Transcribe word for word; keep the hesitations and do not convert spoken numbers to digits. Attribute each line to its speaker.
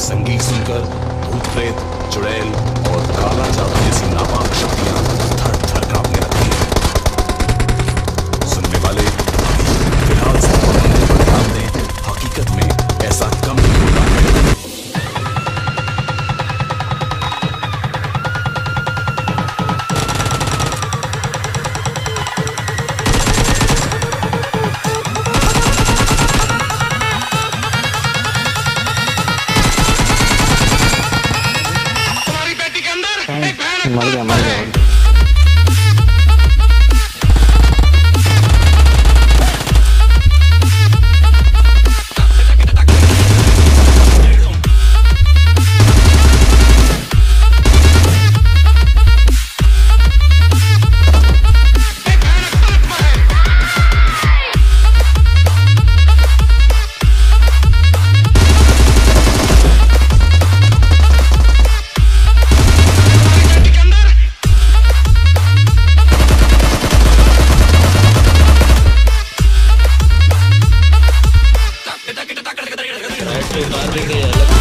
Speaker 1: संगीत सुनकर भूत प्रेत, चुड़ैल और काला जादू जैसी नापाक शक्तियां थर थर कांपने लगती हैं। सुनने वाले फिलहाल सिर्फ मंदिर पर ध्यान दें, हकीकत में ऐसा कम ही होता है।
Speaker 2: मर गया मर गया
Speaker 3: बाहर देख रहे हैं।